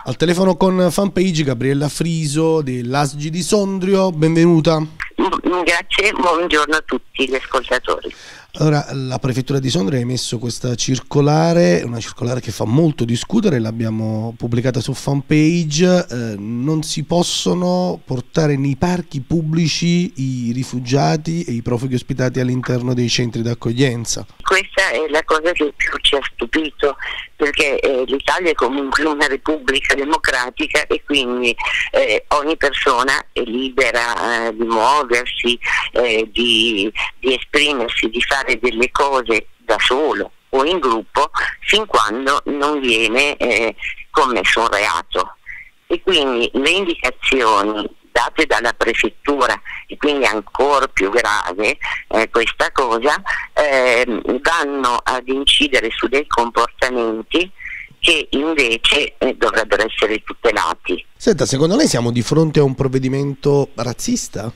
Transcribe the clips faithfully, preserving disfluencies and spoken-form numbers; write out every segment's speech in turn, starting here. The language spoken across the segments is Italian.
Al telefono con Fanpage Gabriella Friso dell'A S G di Sondrio, benvenuta. Grazie, buongiorno a tutti gli ascoltatori. Allora, la prefettura di Sondrio ha emesso questa circolare, una circolare che fa molto discutere, l'abbiamo pubblicata su Fanpage. Eh, non si possono portare nei parchi pubblici i rifugiati e i profughi ospitati all'interno dei centri d'accoglienza. Questa è la cosa che più ci ha stupito, perché eh, l'Italia è comunque una repubblica democratica e quindi eh, ogni persona è libera eh, di muoversi, eh, di, di esprimersi, di fare delle cose da solo o in gruppo fin quando non viene eh, commesso un reato. E quindi le indicazioni date dalla prefettura, e quindi ancora più grave eh, questa cosa, eh, vanno ad incidere su dei comportamenti che invece eh, dovrebbero essere tutelati. Senta, secondo lei siamo di fronte a un provvedimento razzista?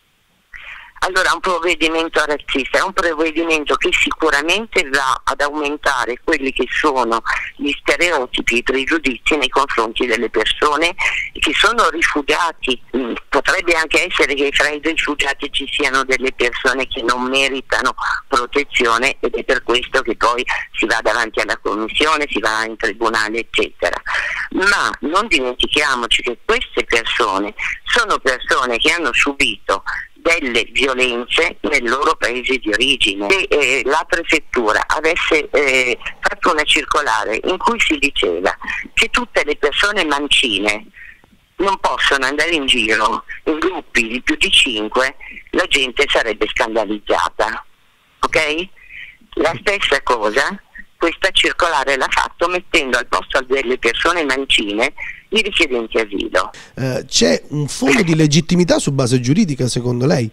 Allora, un provvedimento razzista è un provvedimento che sicuramente va ad aumentare quelli che sono gli stereotipi e i pregiudizi nei confronti delle persone che sono rifugiati. Potrebbe anche essere che fra i rifugiati ci siano delle persone che non meritano protezione ed è per questo che poi si va davanti alla commissione, si va in tribunale, eccetera. Ma non dimentichiamoci che queste persone sono persone che hanno subito delle violenze nel loro paese di origine. Se eh, la prefettura avesse eh, fatto una circolare in cui si diceva che tutte le persone mancine non possono andare in giro in gruppi di più di cinque, la gente sarebbe scandalizzata, ok? La stessa cosa questa circolare l'ha fatto mettendo al posto delle persone mancine i richiedenti asilo. Eh, c'è un fondo di legittimità su base giuridica secondo lei?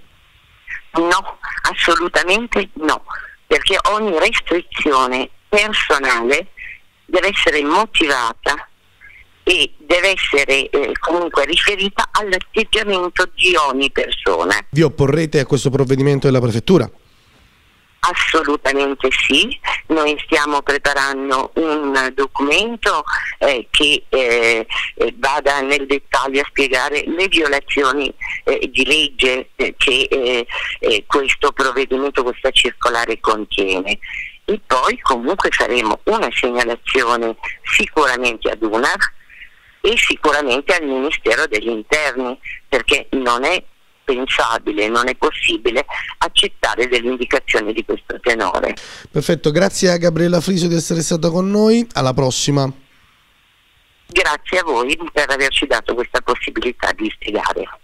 No, assolutamente no, perché ogni restrizione personale deve essere motivata e deve essere eh, comunque riferita all'atteggiamento di ogni persona. Vi opporrete a questo provvedimento della prefettura? Assolutamente sì, noi stiamo preparando un documento eh, che eh, eh, vada nel dettaglio a spiegare le violazioni eh, di legge eh, che eh, eh, questo provvedimento, questa circolare contiene. E poi comunque faremo una segnalazione sicuramente ad U N A R e sicuramente al Ministero degli Interni, perché non è pensabile, non è possibile accettare delle indicazioni di questo tenore. Perfetto, grazie a Gabriella Friso di essere stata con noi, alla prossima. Grazie a voi per averci dato questa possibilità di spiegare.